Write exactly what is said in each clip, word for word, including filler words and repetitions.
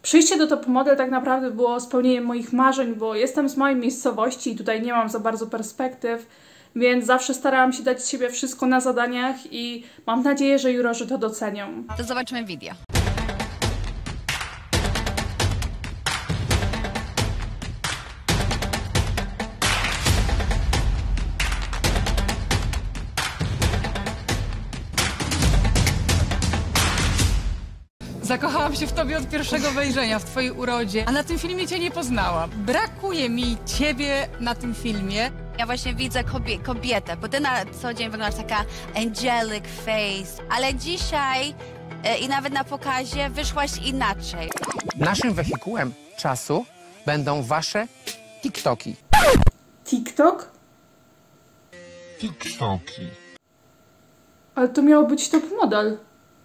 Przyjście do Top Model tak naprawdę było spełnieniem moich marzeń, bo jestem z mojej miejscowości i tutaj nie mam za bardzo perspektyw, więc zawsze starałam się dać z siebie wszystko na zadaniach i mam nadzieję, że jurorzy to docenią. To zobaczmy video. Zakochałam się w tobie od pierwszego wejrzenia, w twojej urodzie, a na tym filmie cię nie poznałam. Brakuje mi ciebie na tym filmie. Ja właśnie widzę kobie kobietę, bo ty na co dzień wyglądasz taka angelic face, ale dzisiaj e, i nawet na pokazie wyszłaś inaczej. Naszym wehikułem czasu będą wasze TikToki. TikTok? TikToki. Ale to miało być Top Model.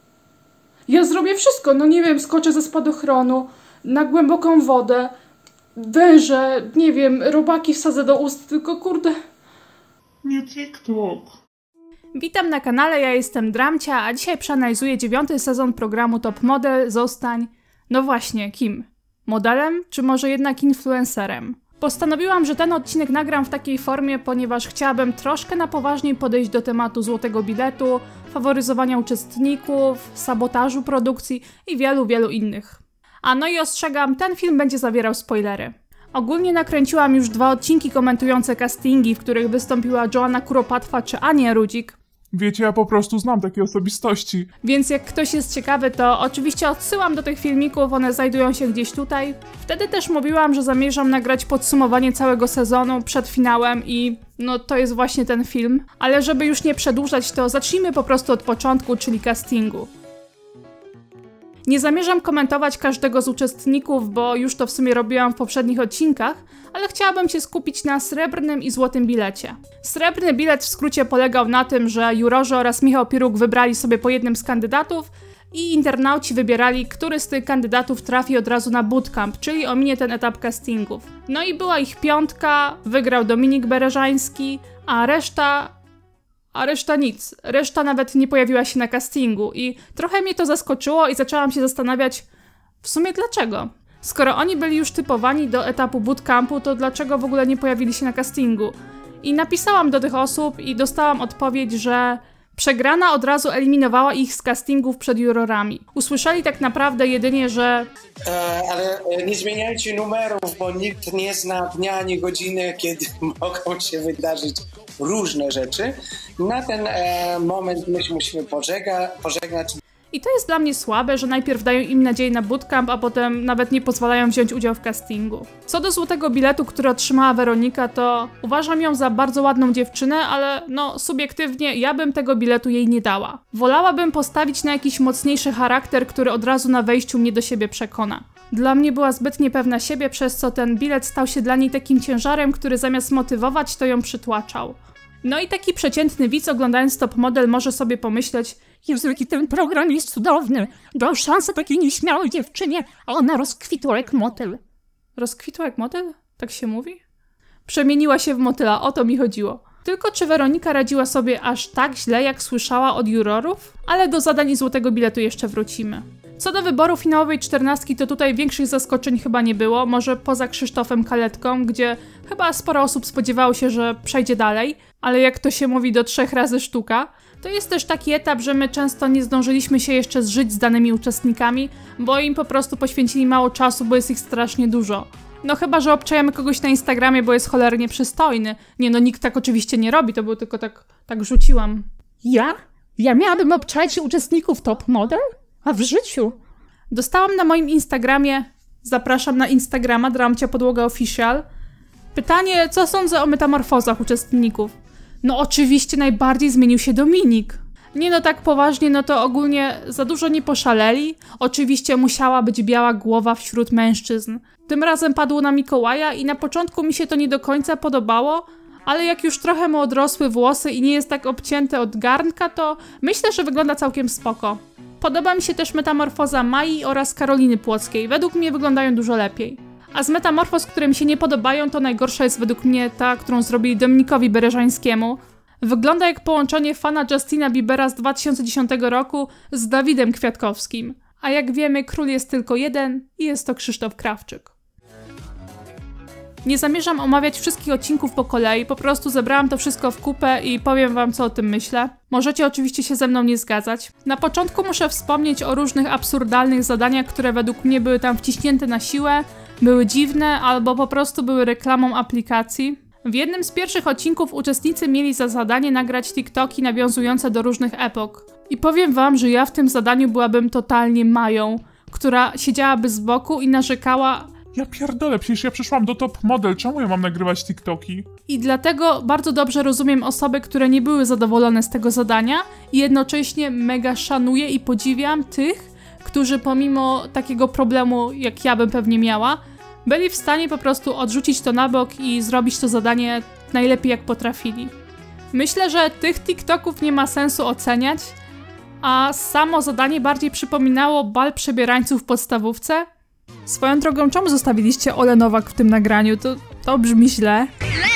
Ja zrobię wszystko, no nie wiem, skoczę ze spadochronu, na głęboką wodę, węże, nie wiem, robaki wsadzę do ust, tylko kurde... Nie TikTok. Witam na kanale, ja jestem Dramcia, a dzisiaj przeanalizuję dziewiąty sezon programu Top Model. Zostań... No właśnie, kim? Modelem, czy może jednak influencerem? Postanowiłam, że ten odcinek nagram w takiej formie, ponieważ chciałabym troszkę na poważniej podejść do tematu złotego biletu, faworyzowania uczestników, sabotażu produkcji i wielu, wielu innych. A no i ostrzegam, ten film będzie zawierał spoilery. Ogólnie nakręciłam już dwa odcinki komentujące castingi, w których wystąpiła Joanna Kuropatwa czy Ania Rudzik. Wiecie, ja po prostu znam takie osobistości. Więc jak ktoś jest ciekawy, to oczywiście odsyłam do tych filmików, one znajdują się gdzieś tutaj. Wtedy też mówiłam, że zamierzam nagrać podsumowanie całego sezonu przed finałem i no to jest właśnie ten film. Ale żeby już nie przedłużać, to zacznijmy po prostu od początku, czyli castingu. Nie zamierzam komentować każdego z uczestników, bo już to w sumie robiłam w poprzednich odcinkach, ale chciałabym się skupić na srebrnym i złotym bilecie. Srebrny bilet w skrócie polegał na tym, że jurorzy oraz Michał Piruk wybrali sobie po jednym z kandydatów i internauci wybierali, który z tych kandydatów trafi od razu na bootcamp, czyli ominie ten etap castingów. No i była ich piątka, wygrał Dominik Bereżański, a reszta... A reszta nic. Reszta nawet nie pojawiła się na castingu i trochę mnie to zaskoczyło i zaczęłam się zastanawiać w sumie dlaczego. Skoro oni byli już typowani do etapu bootcampu, to dlaczego w ogóle nie pojawili się na castingu? I napisałam do tych osób i dostałam odpowiedź, że przegrana od razu eliminowała ich z castingów przed jurorami. Usłyszeli tak naprawdę jedynie, że... E, ale nie zmieniajcie numerów, bo nikt nie zna dnia ani godziny, kiedy mogą się wydarzyć różne rzeczy. Na ten e, moment my się musimy pożega, pożegnać. I to jest dla mnie słabe, że najpierw dają im nadzieję na bootcamp, a potem nawet nie pozwalają wziąć udziału w castingu. Co do złotego biletu, który otrzymała Weronika, to uważam ją za bardzo ładną dziewczynę, ale no subiektywnie ja bym tego biletu jej nie dała. Wolałabym postawić na jakiś mocniejszy charakter, który od razu na wejściu mnie do siebie przekona. Dla mnie była zbyt niepewna siebie, przez co ten bilet stał się dla niej takim ciężarem, który zamiast motywować, to ją przytłaczał. No i taki przeciętny widz oglądając Top Model może sobie pomyśleć: Jezu, jaki ten program jest cudowny. Dał szansę takiej nieśmiałej dziewczynie, a ona rozkwitła jak motyl. Rozkwitła jak motyl? Tak się mówi? Przemieniła się w motyla, o to mi chodziło. Tylko czy Weronika radziła sobie aż tak źle, jak słyszała od jurorów? Ale do zadań i złotego biletu jeszcze wrócimy. Co do wyboru finałowej czternastki, to tutaj większych zaskoczeń chyba nie było, może poza Krzysztofem Kaletką, gdzie chyba sporo osób spodziewało się, że przejdzie dalej, ale jak to się mówi, do trzech razy sztuka. To jest też taki etap, że my często nie zdążyliśmy się jeszcze zżyć z danymi uczestnikami, bo im po prostu poświęcili mało czasu, bo jest ich strasznie dużo. No chyba, że obczajamy kogoś na Instagramie, bo jest cholernie przystojny. Nie no, nikt tak oczywiście nie robi, to było tylko tak, tak rzuciłam. Ja? Ja miałabym obczaić uczestników Top Model? A w życiu? Dostałam na moim Instagramie, zapraszam na Instagrama Dramcia Podłoga Official, pytanie, co sądzę o metamorfozach uczestników. No oczywiście najbardziej zmienił się Dominik. Nie no, tak poważnie, no to ogólnie za dużo nie poszaleli. Oczywiście musiała być biała głowa wśród mężczyzn. Tym razem padło na Mikołaja i na początku mi się to nie do końca podobało, ale jak już trochę mu odrosły włosy i nie jest tak obcięte od garnka, to myślę, że wygląda całkiem spoko. Podoba mi się też metamorfoza Mai oraz Karoliny Płockiej. Według mnie wyglądają dużo lepiej. A z metamorfoz, które mi się nie podobają, to najgorsza jest według mnie ta, którą zrobili Dominikowi Bereżańskiemu. Wygląda jak połączenie fana Justina Biebera z dwa tysiące dziesiątego roku z Dawidem Kwiatkowskim. A jak wiemy, król jest tylko jeden i jest to Krzysztof Krawczyk. Nie zamierzam omawiać wszystkich odcinków po kolei, po prostu zebrałam to wszystko w kupę i powiem wam, co o tym myślę. Możecie oczywiście się ze mną nie zgadzać. Na początku muszę wspomnieć o różnych absurdalnych zadaniach, które według mnie były tam wciśnięte na siłę, były dziwne albo po prostu były reklamą aplikacji. W jednym z pierwszych odcinków uczestnicy mieli za zadanie nagrać TikToki nawiązujące do różnych epok. I powiem wam, że ja w tym zadaniu byłabym totalnie Mają, która siedziałaby z boku i narzekała: Ja pierdolę, przecież ja przyszłam do Top Model, czemu ja mam nagrywać TikToki? I dlatego bardzo dobrze rozumiem osoby, które nie były zadowolone z tego zadania i jednocześnie mega szanuję i podziwiam tych, którzy pomimo takiego problemu, jak ja bym pewnie miała, byli w stanie po prostu odrzucić to na bok i zrobić to zadanie najlepiej jak potrafili. Myślę, że tych TikToków nie ma sensu oceniać, a samo zadanie bardziej przypominało bal przebierańców w podstawówce. Swoją drogą, czemu zostawiliście Olę Nowak w tym nagraniu? To, to brzmi źle.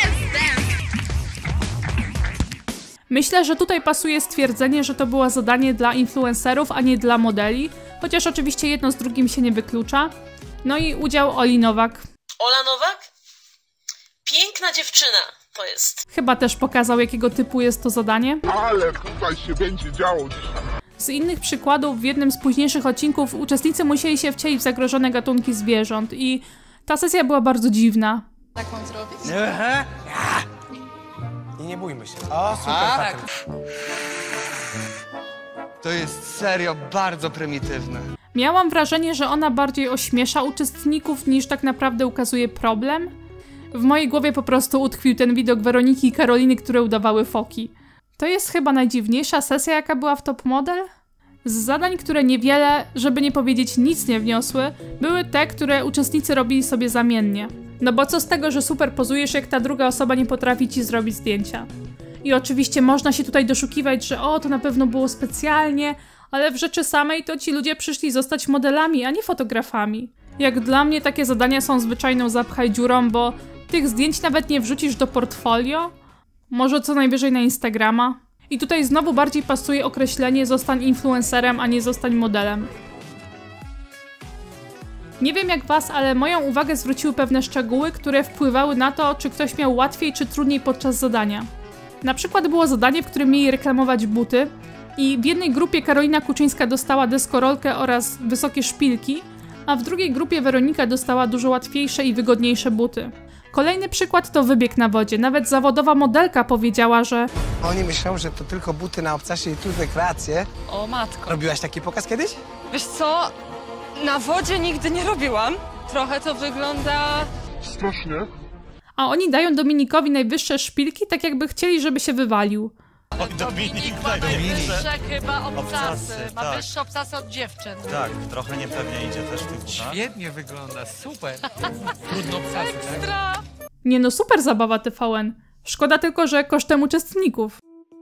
Myślę, że tutaj pasuje stwierdzenie, że to było zadanie dla influencerów, a nie dla modeli, chociaż oczywiście jedno z drugim się nie wyklucza. No i udział Oli Nowak. Ola Nowak? Piękna dziewczyna to jest. Chyba też pokazał, jakiego typu jest to zadanie. Ale tutaj się będzie działo dzisiaj. Z innych przykładów, w jednym z późniejszych odcinków uczestnicy musieli się wcielić w zagrożone gatunki zwierząt i ta sesja była bardzo dziwna. Tak mam zrobić. Aha. I nie bójmy się. O, super, tak. To jest serio bardzo prymitywne. Miałam wrażenie, że ona bardziej ośmiesza uczestników niż tak naprawdę ukazuje problem. W mojej głowie po prostu utkwił ten widok Weroniki i Karoliny, które udawały foki. To jest chyba najdziwniejsza sesja, jaka była w Top Model. Z zadań, które niewiele, żeby nie powiedzieć nic nie wniosły, były te, które uczestnicy robili sobie zamiennie. No bo co z tego, że super pozujesz, jak ta druga osoba nie potrafi ci zrobić zdjęcia. I oczywiście można się tutaj doszukiwać, że o, to na pewno było specjalnie, ale w rzeczy samej to ci ludzie przyszli zostać modelami, a nie fotografami. Jak dla mnie takie zadania są zwyczajną zapchaj dziurą, bo tych zdjęć nawet nie wrzucisz do portfolio. Może co najwyżej na Instagrama. I tutaj znowu bardziej pasuje określenie zostań influencerem, a nie zostań modelem. Nie wiem jak was, ale moją uwagę zwróciły pewne szczegóły, które wpływały na to, czy ktoś miał łatwiej czy trudniej podczas zadania. Na przykład było zadanie, w którym mieli reklamować buty i w jednej grupie Karolina Kuczyńska dostała deskorolkę oraz wysokie szpilki, a w drugiej grupie Weronika dostała dużo łatwiejsze i wygodniejsze buty. Kolejny przykład to wybieg na wodzie. Nawet zawodowa modelka powiedziała, że Oni myślą, że to tylko buty na obcasie i tu rekreacje. O matko. Robiłaś taki pokaz kiedyś? Wiesz co? Na wodzie nigdy nie robiłam. Trochę to wygląda... Strasznie. a oni dają Dominikowi najwyższe szpilki, tak jakby chcieli, żeby się wywalił. Oj, Dominik ma najwyższe chyba obcasy. Ma tak. wyższe obcasy od dziewczyn. Tak, trochę niepewnie idzie też w tych butach. Świetnie wygląda, super. Trudno obsadzić, tak? Ekstra. Nie no, super zabawa T V N. Szkoda tylko, że kosztem uczestników.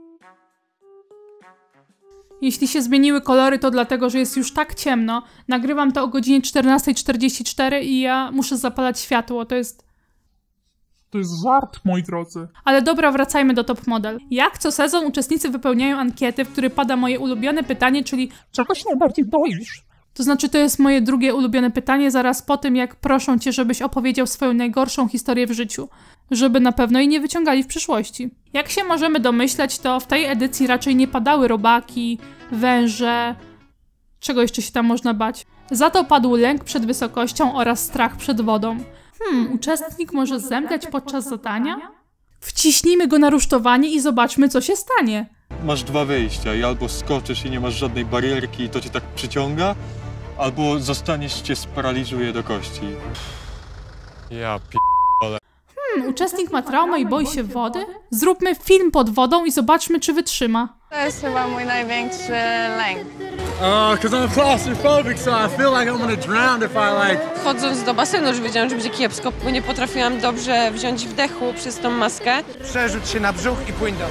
Jeśli się zmieniły kolory, to dlatego, że jest już tak ciemno. Nagrywam to o godzinie czternasta czterdzieści cztery i ja muszę zapalać światło, to jest... To jest żart, moi drodzy. Ale dobra, wracajmy do Top Model. Jak co sezon uczestnicy wypełniają ankiety, w której pada moje ulubione pytanie, czyli czego się najbardziej boisz? To znaczy, to jest moje drugie ulubione pytanie, zaraz po tym, jak proszą cię, żebyś opowiedział swoją najgorszą historię w życiu. Żeby na pewno jej nie wyciągali w przyszłości. Jak się możemy domyśleć, to w tej edycji raczej nie padały robaki, węże... Czego jeszcze się tam można bać? Za to padł lęk przed wysokością oraz strach przed wodą. Hmm, uczestnik może zemdleć podczas zadania? Wciśnijmy go na rusztowanie i zobaczmy, co się stanie. Masz dwa wyjścia i albo skoczysz i nie masz żadnej barierki i to cię tak przyciąga, albo zostaniesz, cię sparaliżuje do kości. Ja p***ole. Hmm, uczestnik ma traumę i boi się wody? Zróbmy film pod wodą i zobaczmy, czy wytrzyma. To jest chyba mój największy lęk. Uh, cause I'm claustrophobic, so I feel like I'm gonna drown if I like... Wchodząc do basenu już wiedziałam, że będzie kiepsko, bo nie potrafiłam dobrze wziąć wdechu przez tą maskę. Przerzuć się na brzuch i płyń do...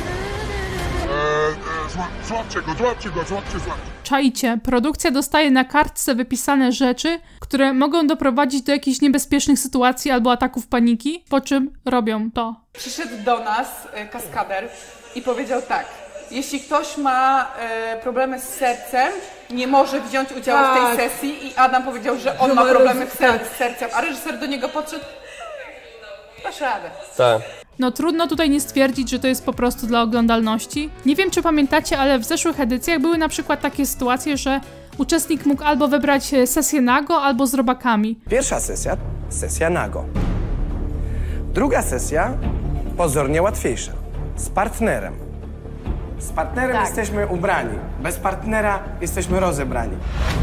Złapcie go, złapcie go, złapcie, złapcie. Czajcie, produkcja dostaje na kartce wypisane rzeczy, które mogą doprowadzić do jakichś niebezpiecznych sytuacji albo ataków paniki, po czym robią to. Przyszedł do nas kaskader i powiedział tak: jeśli ktoś ma e, problemy z sercem, nie może wziąć udziału tak. w tej sesji i Adam powiedział, że on ma problemy z sercem, a reżyser do niego podszedł, dasz radę. Tak. No trudno tutaj nie stwierdzić, że to jest po prostu dla oglądalności. Nie wiem, czy pamiętacie, ale w zeszłych edycjach były na przykład takie sytuacje, że uczestnik mógł albo wybrać sesję nago, albo z robakami. Pierwsza sesja, sesja nago. Druga sesja, pozornie łatwiejsza, z partnerem. Z partnerem Tak. jesteśmy ubrani, bez partnera jesteśmy rozebrani.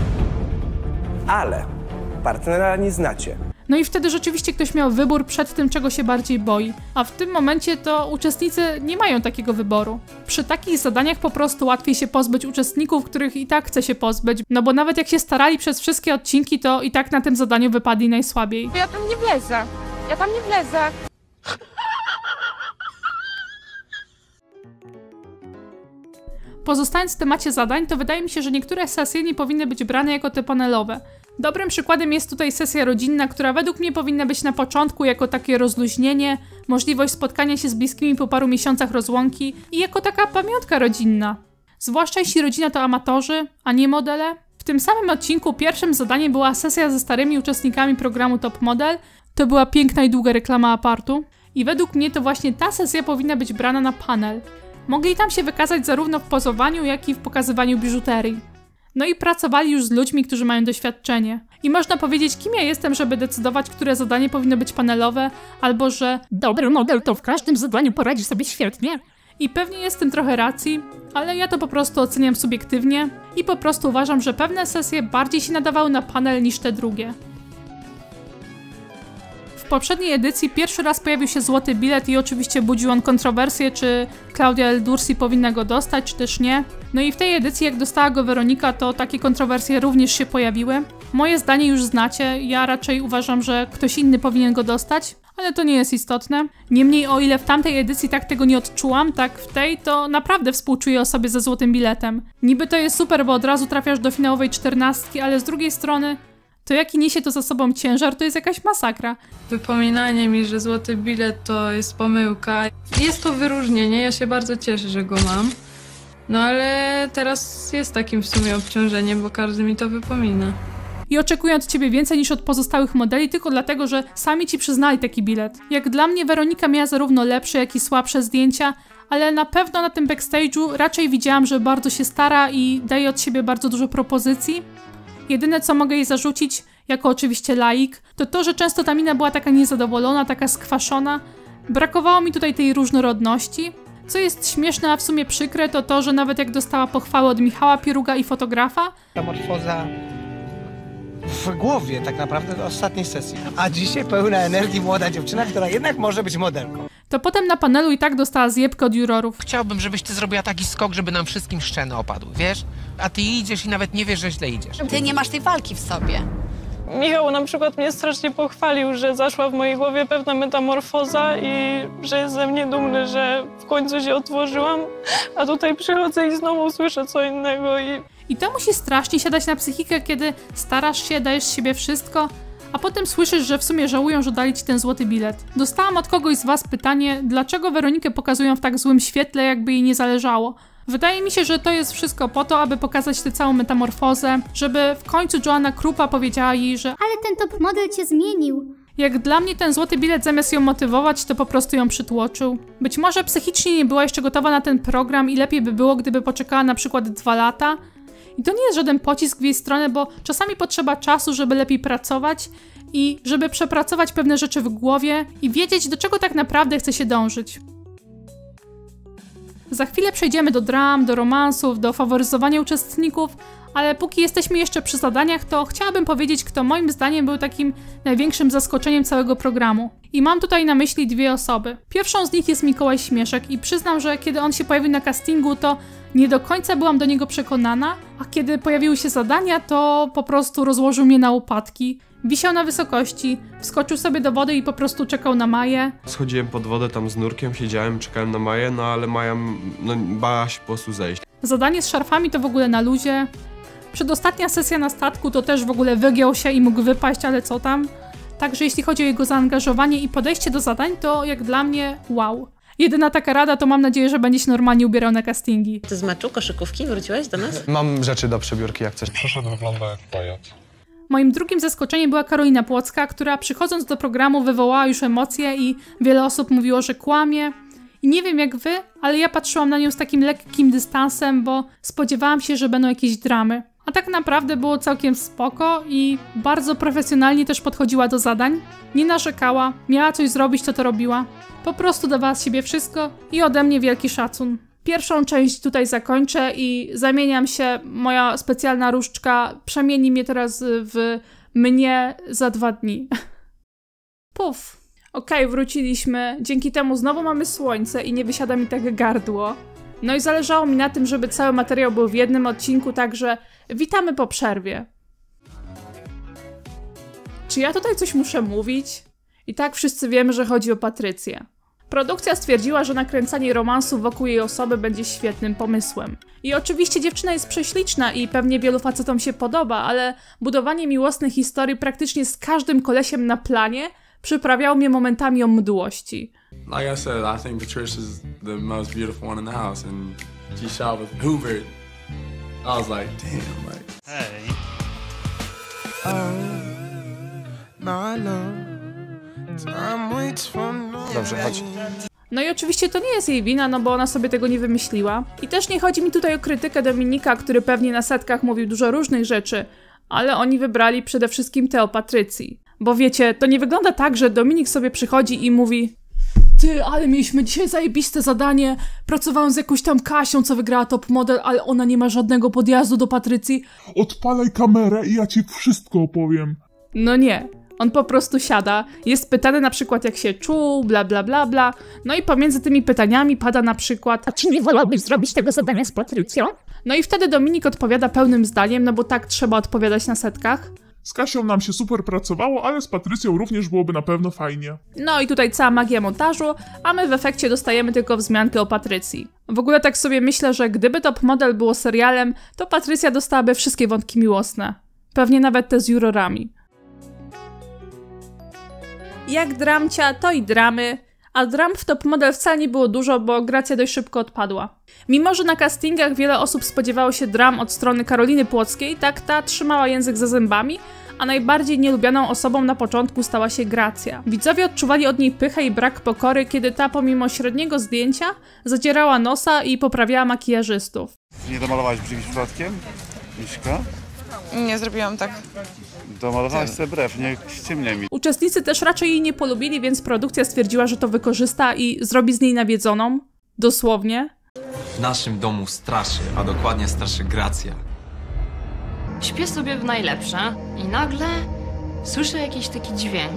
Ale partnera nie znacie. No i wtedy rzeczywiście ktoś miał wybór przed tym, czego się bardziej boi. A w tym momencie to uczestnicy nie mają takiego wyboru. Przy takich zadaniach po prostu łatwiej się pozbyć uczestników, których i tak chce się pozbyć. No bo nawet jak się starali przez wszystkie odcinki, to i tak na tym zadaniu wypadli najsłabiej. Ja tam nie wlezę. Ja tam nie wlezę. Pozostając w temacie zadań, to wydaje mi się, że niektóre sesje nie powinny być brane jako te panelowe. Dobrym przykładem jest tutaj sesja rodzinna, która według mnie powinna być na początku jako takie rozluźnienie, możliwość spotkania się z bliskimi po paru miesiącach rozłąki i jako taka pamiątka rodzinna. Zwłaszcza jeśli rodzina to amatorzy, a nie modele. W tym samym odcinku pierwszym zadaniem była sesja ze starymi uczestnikami programu Top Model. To była piękna i długa reklama apartu. I według mnie to właśnie ta sesja powinna być brana na panel. Mogli tam się wykazać zarówno w pozowaniu, jak i w pokazywaniu biżuterii. No i pracowali już z ludźmi, którzy mają doświadczenie. I można powiedzieć, kim ja jestem, żeby decydować, które zadanie powinno być panelowe, albo że dobry model to w każdym zadaniu poradzi sobie świetnie. I pewnie jest w tym trochę racji, ale ja to po prostu oceniam subiektywnie i po prostu uważam, że pewne sesje bardziej się nadawały na panel niż te drugie. W poprzedniej edycji pierwszy raz pojawił się złoty bilet i oczywiście budził on kontrowersję, czy Claudia El Dursi powinna go dostać, czy też nie. No i w tej edycji, jak dostała go Weronika, to takie kontrowersje również się pojawiły. Moje zdanie już znacie, ja raczej uważam, że ktoś inny powinien go dostać, ale to nie jest istotne. Niemniej o ile w tamtej edycji tak tego nie odczułam, tak w tej to naprawdę współczuję osobie ze złotym biletem. Niby to jest super, bo od razu trafiasz do finałowej czternastki, ale z drugiej strony to jaki niesie to za sobą ciężar, to jest jakaś masakra. Wypominanie mi, że złoty bilet to jest pomyłka. Jest to wyróżnienie, ja się bardzo cieszę, że go mam. No ale teraz jest takim w sumie obciążeniem, bo każdy mi to wypomina. I oczekują od ciebie więcej niż od pozostałych modeli, tylko dlatego, że sami ci przyznali taki bilet. Jak dla mnie Weronika miała zarówno lepsze, jak i słabsze zdjęcia, ale na pewno na tym backstage'u raczej widziałam, że bardzo się stara i daje od siebie bardzo dużo propozycji. Jedyne, co mogę jej zarzucić, jako oczywiście laik, to to, że często ta mina była taka niezadowolona, taka skwaszona. Brakowało mi tutaj tej różnorodności. Co jest śmieszne, a w sumie przykre, to to, że nawet jak dostała pochwałę od Michała Pieruga i fotografa, Metamorfoza w głowie tak naprawdę do ostatniej sesji. A dzisiaj pełna energii młoda dziewczyna, która jednak może być modelką. To potem na panelu i tak dostała zjebkę od jurorów. Chciałbym, żebyś ty zrobiła taki skok, żeby nam wszystkim szczeny opadły, wiesz? A ty idziesz i nawet nie wiesz, że źle idziesz. Ty nie masz tej walki w sobie. Michał na przykład mnie strasznie pochwalił, że zaszła w mojej głowie pewna metamorfoza i że jest ze mnie dumny, że w końcu się otworzyłam, a tutaj przychodzę i znowu słyszę co innego i... I to musi strasznie siadać na psychikę, kiedy starasz się, dajesz z siebie wszystko, a potem słyszysz, że w sumie żałują, że dali ci ten złoty bilet. Dostałam od kogoś z was pytanie, dlaczego Weronikę pokazują w tak złym świetle, jakby jej nie zależało. Wydaje mi się, że to jest wszystko po to, aby pokazać tę całą metamorfozę, żeby w końcu Joanna Krupa powiedziała jej, że ale ten top model cię zmienił. Jak dla mnie ten złoty bilet zamiast ją motywować, to po prostu ją przytłoczył. Być może psychicznie nie była jeszcze gotowa na ten program i lepiej by było, gdyby poczekała na przykład dwa lata. I to nie jest żaden pocisk w jej stronę, bo czasami potrzeba czasu, żeby lepiej pracować i żeby przepracować pewne rzeczy w głowie i wiedzieć, do czego tak naprawdę chce się dążyć. Za chwilę przejdziemy do dram, do romansów, do faworyzowania uczestników, ale póki jesteśmy jeszcze przy zadaniach, to chciałabym powiedzieć, kto moim zdaniem był takim największym zaskoczeniem całego programu. I mam tutaj na myśli dwie osoby. Pierwszą z nich jest Mikołaj Śmieszek i przyznam, że kiedy on się pojawił na castingu, to nie do końca byłam do niego przekonana, a kiedy pojawiły się zadania, to po prostu rozłożył mnie na łopatki. Wisiał na wysokości, wskoczył sobie do wody i po prostu czekał na Maję. Schodziłem pod wodę tam z nurkiem, siedziałem, czekałem na Maję, no ale Maja no, bała się po prostu zejść. Zadanie z szarfami to w ogóle na luzie. Przedostatnia sesja na statku to też w ogóle wygiął się i mógł wypaść, ale co tam. Także jeśli chodzi o jego zaangażowanie i podejście do zadań, to jak dla mnie wow. Jedyna taka rada to mam nadzieję, że będzie się normalnie ubierał na castingi. Ty z meczu koszykówki wróciłeś do nas? Mam rzeczy do przebiórki, jak coś. Przyszedł, wygląda jak pajac. Moim drugim zaskoczeniem była Karolina Płocka, która przychodząc do programu wywołała już emocje i wiele osób mówiło, że kłamie. I nie wiem jak wy, ale ja patrzyłam na nią z takim lekkim dystansem, bo spodziewałam się, że będą jakieś dramy. A tak naprawdę było całkiem spoko i bardzo profesjonalnie też podchodziła do zadań. Nie narzekała, miała coś zrobić, to to robiła. Po prostu dawała z siebie wszystko i ode mnie wielki szacun. Pierwszą część tutaj zakończę i zamieniam się, moja specjalna różdżka przemieni mnie teraz w mnie za dwa dni. Puf. Okej, okay, wróciliśmy. Dzięki temu znowu mamy słońce i nie wysiada mi tak gardło. No i zależało mi na tym, żeby cały materiał był w jednym odcinku, także witamy po przerwie. Czy ja tutaj coś muszę mówić? I tak wszyscy wiemy, że chodzi o Patrycję. Produkcja stwierdziła, że nakręcanie romansu wokół jej osoby będzie świetnym pomysłem. I oczywiście dziewczyna jest prześliczna i pewnie wielu facetom się podoba, ale budowanie miłosnej historii praktycznie z każdym kolesiem na planie przyprawiało mnie momentami o mdłości. Like I said, I think Patricia is the most beautiful one in the house, and she shot with Hoover. I was like, damn, like. Hey. Dobrze, chodź. No i oczywiście to nie jest jej wina, no bo ona sobie tego nie wymyśliła. I też nie chodzi mi tutaj o krytykę Dominika, który pewnie na setkach mówił dużo różnych rzeczy, ale oni wybrali przede wszystkim tę o Patrycji. Bo wiecie, to nie wygląda tak, że Dominik sobie przychodzi i mówi: ty, ale mieliśmy dzisiaj zajebiste zadanie, pracowałem z jakąś tam Kasią, co wygrała top model, ale ona nie ma żadnego podjazdu do Patrycji. Odpalaj kamerę i ja ci wszystko opowiem. No nie. On po prostu siada, jest pytany na przykład jak się czuł, bla bla bla bla, no i pomiędzy tymi pytaniami pada na przykład: a czy nie wolałbyś zrobić tego zadania z Patrycją? No i wtedy Dominik odpowiada pełnym zdaniem, no bo tak trzeba odpowiadać na setkach. Z Kasią nam się super pracowało, ale z Patrycją również byłoby na pewno fajnie. No i tutaj cała magia montażu, a my w efekcie dostajemy tylko wzmiankę o Patrycji. W ogóle tak sobie myślę, że gdyby Top Model było serialem, to Patrycja dostałaby wszystkie wątki miłosne. Pewnie nawet te z jurorami. Jak dramcia, to i dramy, a dram w Top Model wcale nie było dużo, bo Gracja dość szybko odpadła. Mimo że na castingach wiele osób spodziewało się dram od strony Karoliny Płockiej, tak ta trzymała język za zębami, a najbardziej nielubianą osobą na początku stała się Gracja. Widzowie odczuwali od niej pychę i brak pokory, kiedy ta pomimo średniego zdjęcia zadzierała nosa i poprawiała makijażystów. Nie domalowałaś brzegi przypadkiem, Miśka? Nie zrobiłam tak. Domalowałaś sobie brew, nie ściemniaj mi. Uczestnicy też raczej jej nie polubili, więc produkcja stwierdziła, że to wykorzysta i zrobi z niej nawiedzoną. Dosłownie. W naszym domu straszy, a dokładnie straszy Gracja. Śpię sobie w najlepsze i nagle słyszę jakiś taki dźwięk.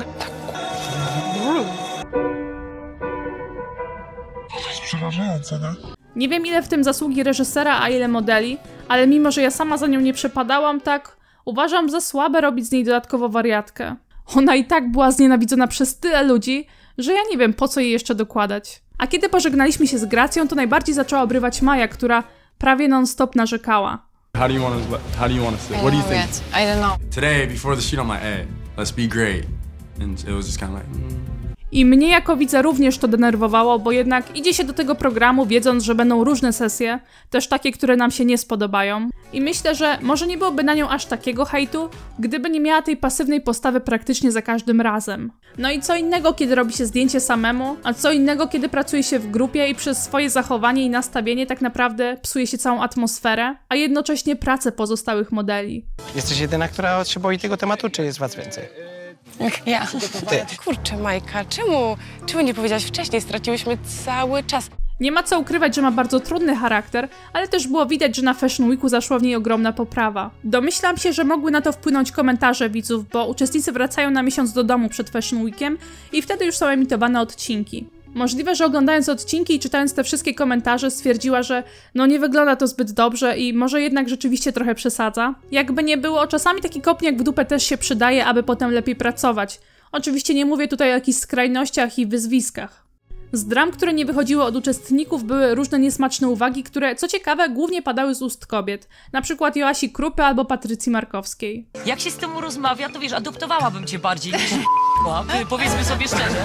To jest przerażające, nie? Nie wiem ile w tym zasługi reżysera, a ile modeli, ale mimo że ja sama za nią nie przepadałam, tak uważam za słabe robić z niej dodatkowo wariatkę. Ona i tak była znienawidzona przez tyle ludzi, że ja nie wiem po co jej jeszcze dokładać. A kiedy pożegnaliśmy się z Gracją, to najbardziej zaczęła obrywać Maja, która prawie non-stop narzekała. How do you want to? How do you want to say? What do you think? I don't know. Today, before the shoot, I'm like, hey, let's be great, and it was just kind of like. Mm. I mnie jako widza również to denerwowało, bo jednak idzie się do tego programu wiedząc, że będą różne sesje, też takie, które nam się nie spodobają. I myślę, że może nie byłoby na nią aż takiego hejtu, gdyby nie miała tej pasywnej postawy praktycznie za każdym razem. No i co innego, kiedy robi się zdjęcie samemu, a co innego, kiedy pracuje się w grupie i przez swoje zachowanie i nastawienie tak naprawdę psuje się całą atmosferę, a jednocześnie pracę pozostałych modeli. Jesteś jedyna, która się boi tego tematu, czy jest was więcej? Ja. Ty. Kurczę, Majka, czemu, czemu nie powiedziałaś wcześniej? Straciłyśmy cały czas. Nie ma co ukrywać, że ma bardzo trudny charakter, ale też było widać, że na Fashion Weeku zaszła w niej ogromna poprawa. Domyślam się, że mogły na to wpłynąć komentarze widzów, bo uczestnicy wracają na miesiąc do domu przed Fashion Weekiem i wtedy już są emitowane odcinki. Możliwe, że oglądając odcinki i czytając te wszystkie komentarze stwierdziła, że no nie wygląda to zbyt dobrze i może jednak rzeczywiście trochę przesadza. Jakby nie było, czasami taki kopniak w dupę też się przydaje, aby potem lepiej pracować. Oczywiście nie mówię tutaj o jakichś skrajnościach i wyzwiskach. Z dram, które nie wychodziły od uczestników, były różne niesmaczne uwagi, które, co ciekawe, głównie padały z ust kobiet. Na przykład Joasi Krupy albo Patrycji Markowskiej. Jak się z tym rozmawia, to wiesz, adoptowałabym cię bardziej niż powiedzmy sobie szczerze.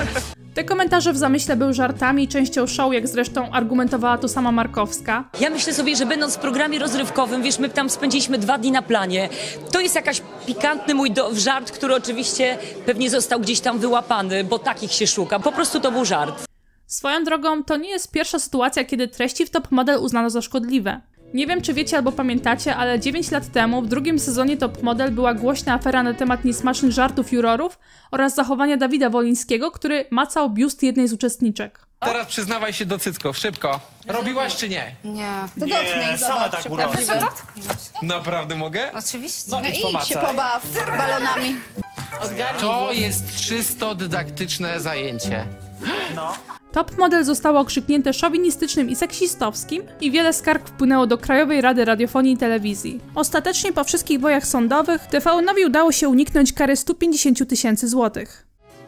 Te komentarze w zamyśle były żartami i częścią show, jak zresztą argumentowała to sama Markowska. Ja myślę sobie, że będąc w programie rozrywkowym, wiesz, my tam spędziliśmy dwa dni na planie. To jest jakaś pikantny mój do- żart, który oczywiście pewnie został gdzieś tam wyłapany, bo takich się szuka. Po prostu to był żart. Swoją drogą, to nie jest pierwsza sytuacja, kiedy treści w Top Model uznano za szkodliwe. Nie wiem, czy wiecie albo pamiętacie, ale dziewięć lat temu w drugim sezonie Top Model była głośna afera na temat niesmacznych żartów jurorów oraz zachowania Dawida Wolińskiego, który macał biust jednej z uczestniczek. Teraz przyznawaj się do cycków, szybko. Robiłaś czy nie? Nie. To dotknij, sama tak urodzisz. Naprawdę mogę? Oczywiście. No, No idź idź pomacaj. się pobaw balonami. To jest czysto dydaktyczne zajęcie. No. Top Model zostało okrzyknięte szowinistycznym i seksistowskim i wiele skarg wpłynęło do Krajowej Rady Radiofonii i Telewizji. Ostatecznie po wszystkich bojach sądowych T V N-owi udało się uniknąć kary stu pięćdziesięciu tysięcy złotych.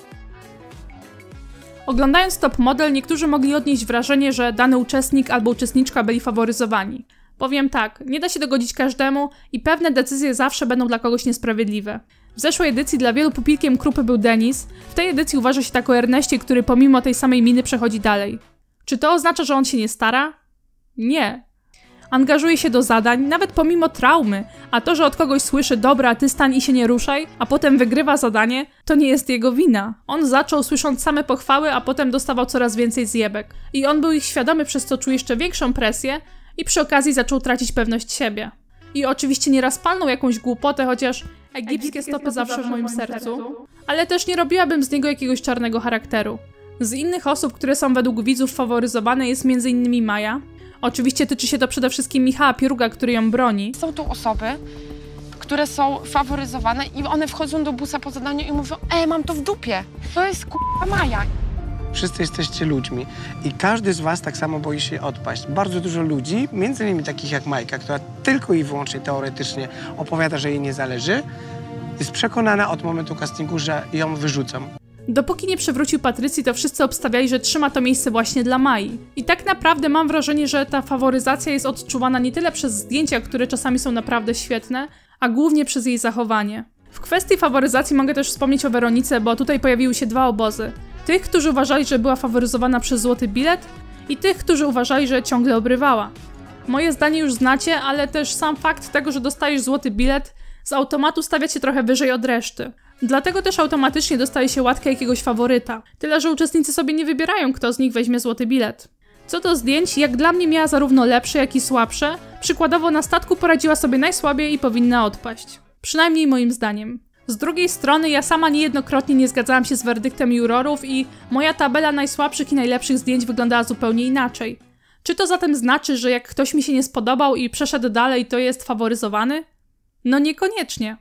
Oglądając Top Model, niektórzy mogli odnieść wrażenie, że dany uczestnik albo uczestniczka byli faworyzowani. Powiem tak, nie da się dogodzić każdemu i pewne decyzje zawsze będą dla kogoś niesprawiedliwe. W zeszłej edycji dla wielu pupilkiem krupy był Denis, w tej edycji uważa się tak o Erneście, który pomimo tej samej miny przechodzi dalej. Czy to oznacza, że on się nie stara? Nie. Angażuje się do zadań, nawet pomimo traumy, a to, że od kogoś słyszy dobra, ty stań i się nie ruszaj, a potem wygrywa zadanie, to nie jest jego wina. On zaczął słysząc same pochwały, a potem dostawał coraz więcej zjebek. I on był ich świadomy, przez co czuje jeszcze większą presję i przy okazji zaczął tracić pewność siebie. I oczywiście nieraz palnął jakąś głupotę, chociaż egipskie stopy zawsze w moim sercu, ale też nie robiłabym z niego jakiegoś czarnego charakteru. Z innych osób, które są według widzów faworyzowane, jest między innymi Maja. Oczywiście tyczy się to przede wszystkim Michała Pieruga, który ją broni. Są tu osoby, które są faworyzowane i one wchodzą do busa po zadaniu i mówią: ej, mam to w dupie, to jest k***a Maja. Wszyscy jesteście ludźmi i każdy z was tak samo boi się odpaść. Bardzo dużo ludzi, między innymi takich jak Majka, która tylko i wyłącznie teoretycznie opowiada, że jej nie zależy, jest przekonana od momentu castingu, że ją wyrzucą. Dopóki nie przywrócił Patrycji, to wszyscy obstawiali, że trzyma to miejsce właśnie dla Mai. I tak naprawdę mam wrażenie, że ta faworyzacja jest odczuwana nie tyle przez zdjęcia, które czasami są naprawdę świetne, a głównie przez jej zachowanie. W kwestii faworyzacji mogę też wspomnieć o Weronice, bo tutaj pojawiły się dwa obozy. Tych, którzy uważali, że była faworyzowana przez złoty bilet i tych, którzy uważali, że ciągle obrywała. Moje zdanie już znacie, ale też sam fakt tego, że dostajesz złoty bilet, z automatu stawia cię trochę wyżej od reszty. Dlatego też automatycznie dostaje się łatkę jakiegoś faworyta. Tyle, że uczestnicy sobie nie wybierają, kto z nich weźmie złoty bilet. Co do zdjęć, jak dla mnie miała zarówno lepsze, jak i słabsze. Przykładowo na statku poradziła sobie najsłabiej i powinna odpaść. Przynajmniej moim zdaniem. Z drugiej strony ja sama niejednokrotnie nie zgadzałam się z werdyktem jurorów i moja tabela najsłabszych i najlepszych zdjęć wyglądała zupełnie inaczej. Czy to zatem znaczy, że jak ktoś mi się nie spodobał i przeszedł dalej, to jest faworyzowany? No niekoniecznie.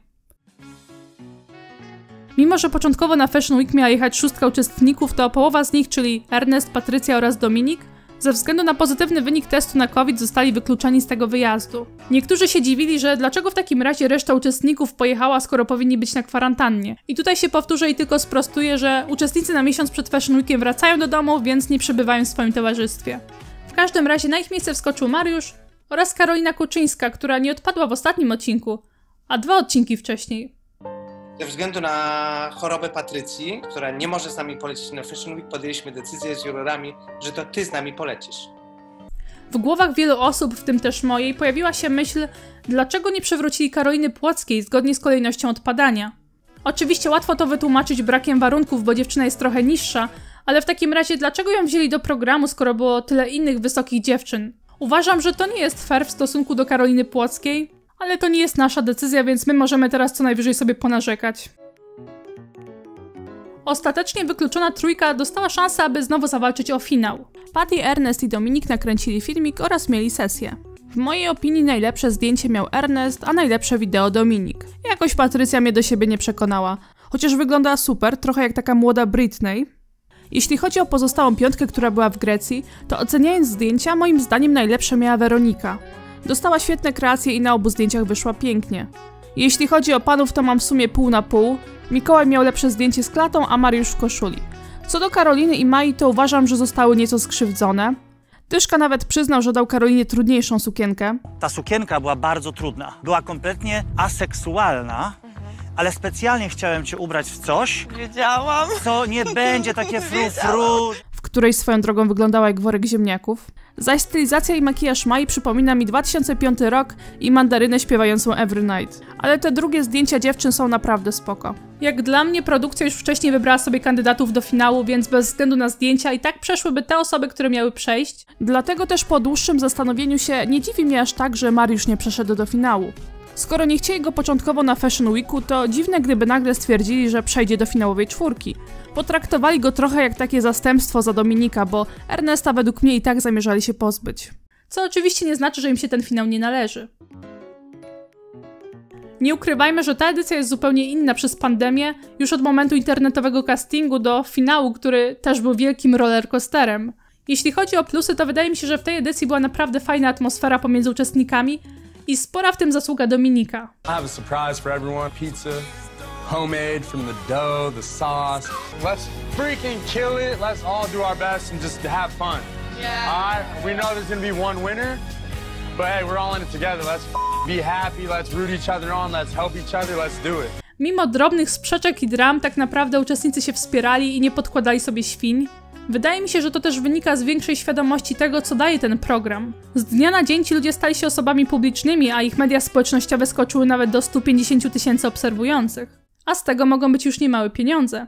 Mimo że początkowo na Fashion Week miała jechać szóstka uczestników, to połowa z nich, czyli Ernest, Patrycja oraz Dominik, ze względu na pozytywny wynik testu na COVID zostali wykluczeni z tego wyjazdu. Niektórzy się dziwili, że dlaczego w takim razie reszta uczestników pojechała, skoro powinni być na kwarantannie. I tutaj się powtórzę i tylko sprostuję, że uczestnicy na miesiąc przed Fashion Weekiem wracają do domu, więc nie przebywają w swoim towarzystwie. W każdym razie na ich miejsce wskoczył Mariusz oraz Karolina Kuczyńska, która nie odpadła w ostatnim odcinku, a dwa odcinki wcześniej. Ze względu na chorobę Patrycji, która nie może z nami polecieć na Fashion Week, podjęliśmy decyzję z jurorami, że to ty z nami polecisz. W głowach wielu osób, w tym też mojej, pojawiła się myśl, dlaczego nie przywrócili Karoliny Płockiej zgodnie z kolejnością odpadania. Oczywiście łatwo to wytłumaczyć brakiem warunków, bo dziewczyna jest trochę niższa, ale w takim razie dlaczego ją wzięli do programu, skoro było tyle innych wysokich dziewczyn? Uważam, że to nie jest fair w stosunku do Karoliny Płockiej, ale to nie jest nasza decyzja, więc my możemy teraz co najwyżej sobie ponarzekać. Ostatecznie wykluczona trójka dostała szansę, aby znowu zawalczyć o finał. Patty, Ernest i Dominik nakręcili filmik oraz mieli sesję. W mojej opinii najlepsze zdjęcie miał Ernest, a najlepsze wideo Dominik. Jakoś Patrycja mnie do siebie nie przekonała. Chociaż wygląda super, trochę jak taka młoda Britney. Jeśli chodzi o pozostałą piątkę, która była w Grecji, to oceniając zdjęcia, moim zdaniem najlepsze miała Weronika. Dostała świetne kreacje i na obu zdjęciach wyszła pięknie. Jeśli chodzi o panów, to mam w sumie pół na pół. Mikołaj miał lepsze zdjęcie z klatą, a Mariusz w koszuli. Co do Karoliny i Mai, to uważam, że zostały nieco skrzywdzone. Tyszka nawet przyznał, że dał Karolinie trudniejszą sukienkę. Ta sukienka była bardzo trudna. Była kompletnie aseksualna. ale specjalnie chciałem cię ubrać w coś, Wiedziałam. co nie będzie takie fru-fru. W której swoją drogą wyglądała jak worek ziemniaków. Zaś stylizacja i makijaż Mai przypomina mi dwa tysiące piąty rok i mandarynę śpiewającą Every Night. Ale te drugie zdjęcia dziewczyn są naprawdę spoko. Jak dla mnie produkcja już wcześniej wybrała sobie kandydatów do finału, więc bez względu na zdjęcia i tak przeszłyby te osoby, które miały przejść. Dlatego też po dłuższym zastanowieniu się nie dziwi mnie aż tak, że Mariusz nie przeszedł do finału. Skoro nie chcieli go początkowo na Fashion Weeku, to dziwne gdyby nagle stwierdzili, że przejdzie do finałowej czwórki. Potraktowali go trochę jak takie zastępstwo za Dominika, bo Ernesta według mnie i tak zamierzali się pozbyć. Co oczywiście nie znaczy, że im się ten finał nie należy. Nie ukrywajmy, że ta edycja jest zupełnie inna przez pandemię, już od momentu internetowego castingu do finału, który też był wielkim rollercoasterem. Jeśli chodzi o plusy, to wydaje mi się, że w tej edycji była naprawdę fajna atmosfera pomiędzy uczestnikami i spora w tym zasługa Dominika. I have a surprise for everyone. Pizza, homemade from the dough, the sauce. Let's freaking kill it. Let's all do our best and just have fun. Yeah. All right? We know there's gonna be one winner, but hey, we're all in it together. Let's be happy. Let's root each other on. Let's help each other. Let's do it. Mimo drobnych sprzeczek i dram, tak naprawdę uczestnicy się wspierali i nie podkładali sobie świń. Wydaje mi się, że to też wynika z większej świadomości tego, co daje ten program. Z dnia na dzień ci ludzie stali się osobami publicznymi, a ich media społecznościowe skoczyły nawet do stu pięćdziesięciu tysięcy obserwujących. A z tego mogą być już niemałe pieniądze.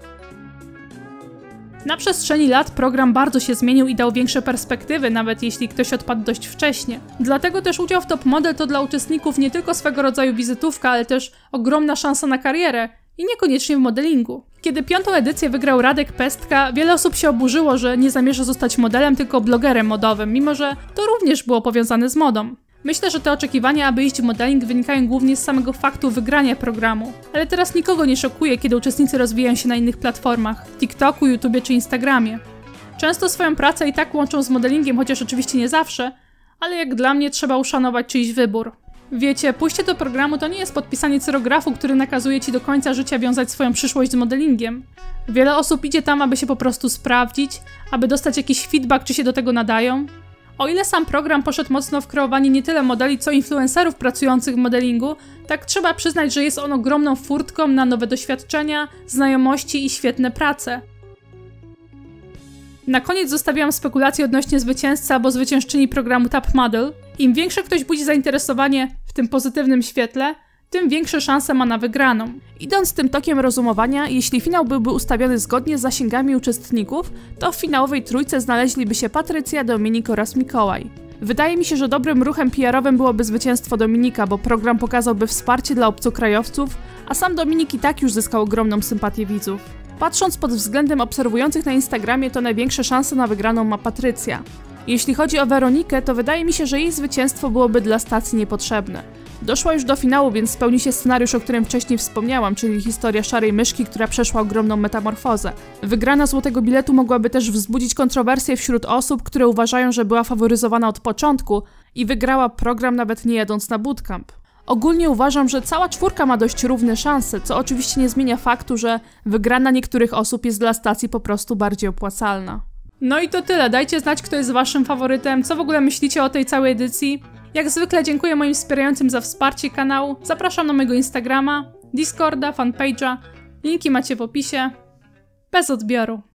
Na przestrzeni lat program bardzo się zmienił i dał większe perspektywy, nawet jeśli ktoś odpadł dość wcześnie. Dlatego też udział w Top Model to dla uczestników nie tylko swego rodzaju wizytówka, ale też ogromna szansa na karierę i niekoniecznie w modelingu. Kiedy piątą edycję wygrał Radek Pestka, wiele osób się oburzyło, że nie zamierza zostać modelem, tylko blogerem modowym, mimo że to również było powiązane z modą. Myślę, że te oczekiwania, aby iść w modeling, wynikają głównie z samego faktu wygrania programu. Ale teraz nikogo nie szokuje, kiedy uczestnicy rozwijają się na innych platformach – TikToku, YouTubie czy Instagramie. Często swoją pracę i tak łączą z modelingiem, chociaż oczywiście nie zawsze, ale jak dla mnie trzeba uszanować czyjś wybór. Wiecie, pójście do programu to nie jest podpisanie cyrografu, który nakazuje ci do końca życia wiązać swoją przyszłość z modelingiem. Wiele osób idzie tam, aby się po prostu sprawdzić, aby dostać jakiś feedback, czy się do tego nadają. O ile sam program poszedł mocno w kreowanie nie tyle modeli, co influencerów pracujących w modelingu, tak trzeba przyznać, że jest on ogromną furtką na nowe doświadczenia, znajomości i świetne prace. Na koniec zostawiam spekulacje odnośnie zwycięzcy albo zwyciężczyni programu Top Model. Im większe ktoś budzi zainteresowanie w tym pozytywnym świetle, tym większe szanse ma na wygraną. Idąc tym tokiem rozumowania, jeśli finał byłby ustawiony zgodnie z zasięgami uczestników, to w finałowej trójce znaleźliby się Patrycja, Dominik oraz Mikołaj. Wydaje mi się, że dobrym ruchem P R-owym byłoby zwycięstwo Dominika, bo program pokazałby wsparcie dla obcokrajowców, a sam Dominik i tak już zyskał ogromną sympatię widzów. Patrząc pod względem obserwujących na Instagramie, to największe szanse na wygraną ma Patrycja. Jeśli chodzi o Weronikę, to wydaje mi się, że jej zwycięstwo byłoby dla stacji niepotrzebne. Doszła już do finału, więc spełni się scenariusz, o którym wcześniej wspomniałam, czyli historia szarej myszki, która przeszła ogromną metamorfozę. Wygrana złotego biletu mogłaby też wzbudzić kontrowersje wśród osób, które uważają, że była faworyzowana od początku i wygrała program nawet nie jadąc na bootcamp. Ogólnie uważam, że cała czwórka ma dość równe szanse, co oczywiście nie zmienia faktu, że wygrana niektórych osób jest dla stacji po prostu bardziej opłacalna. No i to tyle, dajcie znać, kto jest waszym faworytem, co w ogóle myślicie o tej całej edycji. Jak zwykle dziękuję moim wspierającym za wsparcie kanału, zapraszam na mojego Instagrama, Discorda, fanpage'a, linki macie w opisie. Bez odbioru.